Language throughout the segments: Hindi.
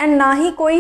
एंड ना ही कोई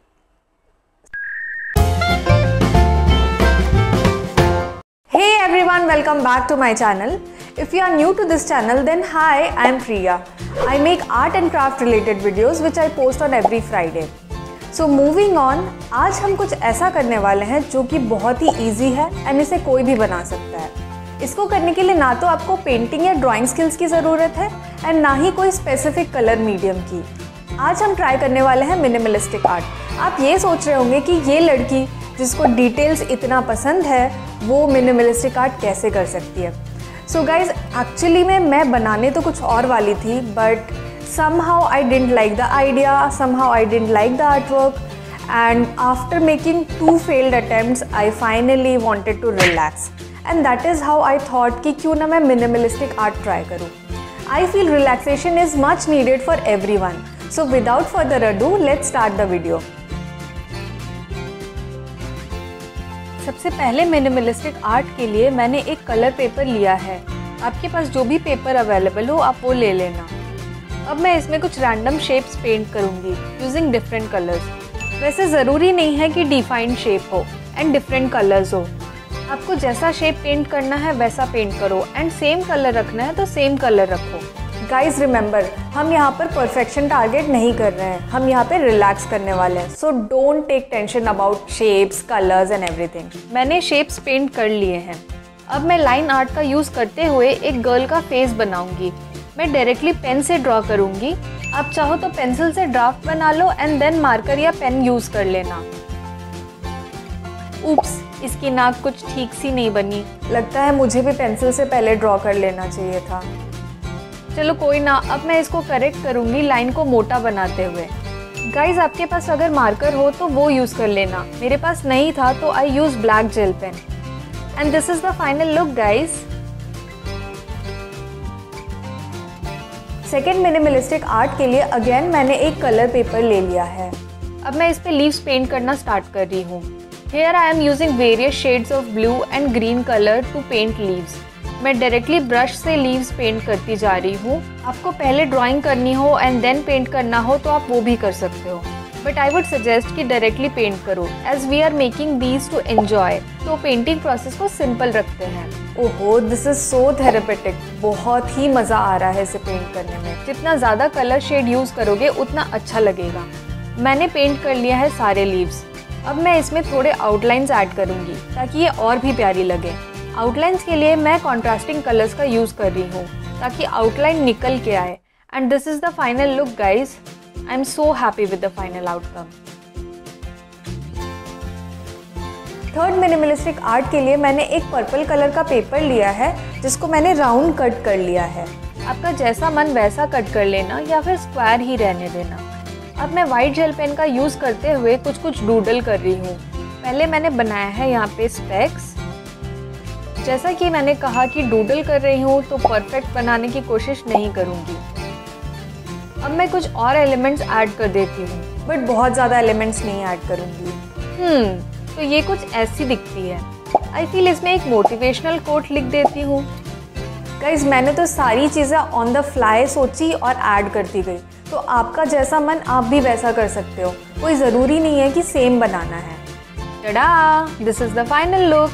Hey everyone, welcome back to my channel. If you are new to this channel, then hi, I am Priya. I make art and craft related videos which I post on every Friday. So moving on, आज हम कुछ ऐसा करने वाले हैं जो कि बहुत ही easy है एंड इसे कोई भी बना सकता है। इसको करने के लिए ना तो आपको पेंटिंग या ड्राइंग स्किल्स की ज़रूरत है एंड ना ही कोई स्पेसिफिक कलर मीडियम की। आज हम ट्राई करने वाले हैं मिनिमलिस्टिक आर्ट। आप ये सोच रहे होंगे कि ये लड़की जिसको डिटेल्स इतना पसंद है वो मिनिमलिस्टिक आर्ट कैसे कर सकती है। सो गाइज, एक्चुअली में मैं बनाने तो कुछ और वाली थी, but somehow I didn't like the idea, somehow I didn't like the artwork, and after making 2 failed attempts I finally wanted to relax, and that is how I thought कि क्यों ना मैं minimalistic art try करूँ। I feel relaxation is much needed for everyone, so without further ado let's start the video। सबसे पहले मिनिमलिस्टिक आर्ट के लिए मैंने एक कलर पेपर लिया है। आपके पास जो भी पेपर अवेलेबल हो आप वो ले लेना। अब मैं इसमें कुछ रैंडम शेप्स पेंट करूँगी यूजिंग डिफरेंट कलर्स। वैसे ज़रूरी नहीं है कि डिफाइंड शेप हो एंड डिफरेंट कलर्स हो। आपको जैसा शेप पेंट करना है वैसा पेंट करो एंड सेम कलर रखना है तो सेम कलर रखो। गाइज रिमेंबर, हम यहाँ पर परफेक्शन टारगेट नहीं कर रहे हैं, हम यहाँ पे रिलैक्स करने वाले हैं। So don't take tension about shapes, colours and everything. मैंने शेप्स पेंट कर लिए हैं। अब मैं लाइन आर्ट का यूज़ करते हुए एक गर्ल का फेस बनाऊंगी। मैं डायरेक्टली पेन से ड्रॉ करूंगी। आप चाहो तो पेंसिल से ड्राफ्ट बना लो एंड देन मार्कर या पेन यूज़ कर लेना। उप्स, इसकी नाक कुछ ठीक सी नहीं बनी। लगता है मुझे भी पेंसिल से पहले ड्रॉ कर लेना चाहिए था। चलो कोई ना, अब मैं इसको करेक्ट करूँगी लाइन को मोटा बनाते हुए। गाइज, आपके पास अगर मार्कर हो तो वो यूज़ कर लेना। मेरे पास नहीं था तो I use black gel pen and this is the final look guys. Second minimalistic art के लिए अगेन मैंने एक कलर पेपर ले लिया है। अब मैं इस पे लीव्स पेंट करना स्टार्ट कर रही हूँ। Here I am using various shades of blue and green color to paint leaves। मैं डायरेक्टली ब्रश से लीव्स पेंट करती जा रही हूँ। आपको पहले ड्राइंग करनी हो एंड देन पेंट करना हो तो आप वो भी कर सकते हो, बट आई वुड सजेस्ट कि डायरेक्टली पेंट करो as we are making these to enjoy. तो पेंटिंग प्रोसेस को सिंपल रखते हैं। ओहो, दिस इज सो थेरेपेटिक। बहुत ही मज़ा आ रहा है इसे पेंट करने में। जितना ज़्यादा कलर शेड यूज़ करोगे उतना अच्छा लगेगा। मैंने पेंट कर लिया है सारे लीव्स। अब मैं इसमें थोड़े आउटलाइंस ऐड करूँगी ताकि ये और भी प्यारी लगे। आउटलाइंस के लिए मैं कॉन्ट्रास्टिंग कलर्स का यूज़ कर रही हूँ ताकि आउटलाइन निकल के आए। And this is the final look guys. I am so happy with the final outcome. Third minimalistic art के लिए मैंने एक पर्पल कलर का पेपर लिया है जिसको मैंने राउंड कट कर लिया है। आपका जैसा मन वैसा कट कर लेना या फिर स्क्वायर ही रहने देना। अब मैं वाइट जेल पेन का यूज़ करते हुए कुछ डूडल कर रही हूँ। पहले मैंने बनाया है यहाँ पे स्पेक्स। जैसा कि मैंने कहा कि डूडल कर रही हूँ तो परफेक्ट बनाने की कोशिश नहीं करूँगी। अब मैं कुछ और एलिमेंट्स ऐड कर देती हूँ, बट बहुत ज़्यादा एलिमेंट्स नहीं ऐड करूँगी। तो ये कुछ ऐसी दिखती है। आई फील इसमें एक मोटिवेशनल कोट लिख देती हूँ। गाइज, मैंने तो सारी चीज़ें ऑन द फ्लाई सोची और ऐड करती गई। तो आपका जैसा मन आप भी वैसा कर सकते हो। कोई ज़रूरी नहीं है कि सेम बनाना है। Tada, this is the final look.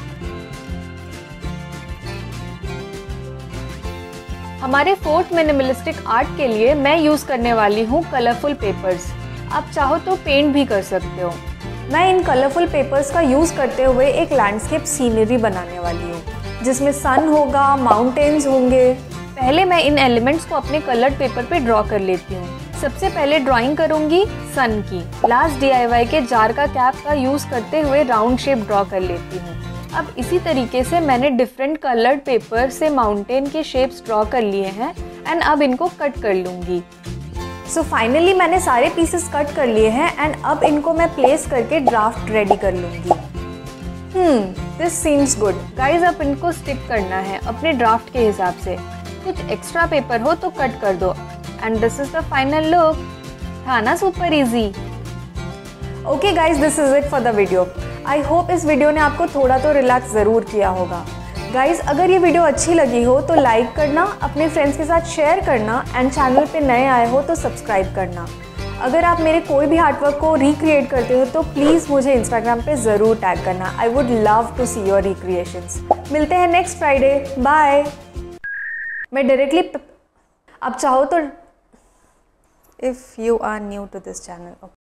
हमारे फोर्थ मिनिमलिस्टिक आर्ट के लिए मैं यूज़ करने वाली हूँ कलरफुल पेपर्स। आप चाहो तो पेंट भी कर सकते हो। मैं इन कलरफुल पेपर्स का यूज़ करते हुए एक लैंडस्केप सीनरी बनाने वाली हूँ जिसमें सन होगा, माउंटेन्स होंगे। पहले मैं इन एलिमेंट्स को अपने कलर्ड पेपर पे ड्रॉ कर लेती हूँ। सबसे पहले ड्राइंग करूँगी सन की। लास्ट DIY के जार का कैप का यूज़ करते हुए राउंड शेप ड्रॉ कर लेती हूँ। अब इसी तरीके से मैंने डिफरेंट कलर्ड पेपर से माउंटेन के शेप्स ड्रॉ कर लिए हैं एंड अब इनको कट कर लूँगी। सो फाइनली मैंने सारे पीसेस कट कर लिए हैं एंड अब इनको मैं प्लेस करके ड्राफ्ट रेडी कर लूँगी। This seems good. गाइज, अब इनको स्टिक करना है अपने ड्राफ्ट के हिसाब से। कुछ एक्स्ट्रा पेपर हो तो कट कर दो and this is the final look. था ना super easy. Okay guys, this is it for the video. I hope इस वीडियो ने आपको थोड़ा तो रिलैक्स ज़रूर किया होगा। गाइज, अगर ये वीडियो अच्छी लगी हो तो लाइक करना, अपने फ्रेंड्स के साथ शेयर करना एंड चैनल पे नए आए हो तो सब्सक्राइब करना। अगर आप मेरे कोई भी आर्टवर्क को रिक्रिएट करते हो तो प्लीज़ मुझे इंस्टाग्राम पे ज़रूर टैग करना। I would love to see your recreations. मिलते हैं नेक्स्ट फ्राइडे, बाय। मैं डायरेक्टली आप चाहो तो if you are new to this channel